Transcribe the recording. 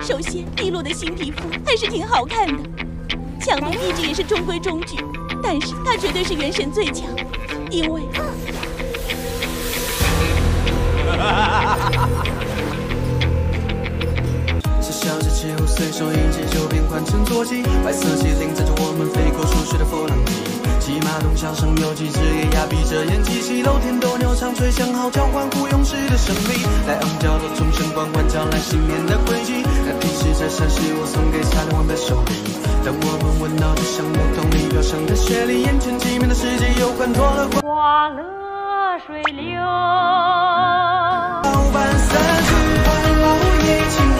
首先，利落的新皮肤还是挺好看的，强度一直也是中规中矩，但是它绝对是原神最强，因为。 笑着起舞，随手一击就变换成坐骑，白色麒麟载着我们飞过初雪的佛朗机，骑马洞箫声有几只也压闭着眼睛，西楼天斗牛唱吹响号角，欢呼勇士的胜利，在昂角落钟声关关叫来新年的轨迹，那提示着陕西我送给沙皇的手里，当我们闻到这橡木桶里飘香的雪里，眼前寂灭的世界又换脱了花乐水流， 老伴三句万物一情